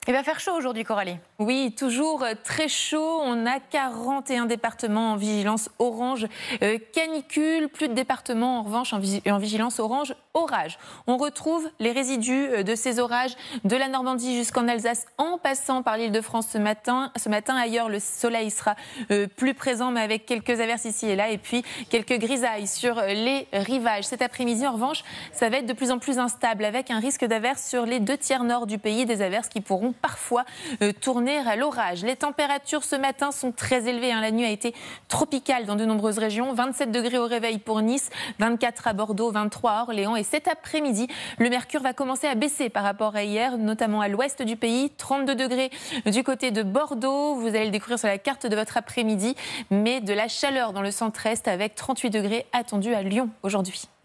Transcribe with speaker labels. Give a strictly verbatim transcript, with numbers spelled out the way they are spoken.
Speaker 1: Il va faire chaud aujourd'hui, Coralie.
Speaker 2: Oui, toujours très chaud. On a quarante et un départements en vigilance orange euh, canicule. Plus de départements en revanche en, en vigilance orange orage. On retrouve les résidus de ces orages de la Normandie jusqu'en Alsace en passant par l'Île-de-France ce matin. Ce matin, ailleurs, le soleil sera euh, plus présent mais avec quelques averses ici et là et puis quelques grisailles sur les rivages. Cet après-midi, en revanche, ça va être de plus en plus instable avec un risque d'averses sur les deux tiers nord du pays. Des averses qui pourront parfois euh, tourner à l'orage. Les températures ce matin sont très élevées. Hein. La nuit a été tropicale dans de nombreuses régions. vingt-sept degrés au réveil pour Nice, vingt-quatre à Bordeaux, vingt-trois à Orléans. Et cet après-midi, le mercure va commencer à baisser par rapport à hier, notamment à l'ouest du pays. trente-deux degrés du côté de Bordeaux. Vous allez le découvrir sur la carte de votre après-midi. Mais de la chaleur dans le centre-est avec trente-huit degrés attendus à Lyon aujourd'hui.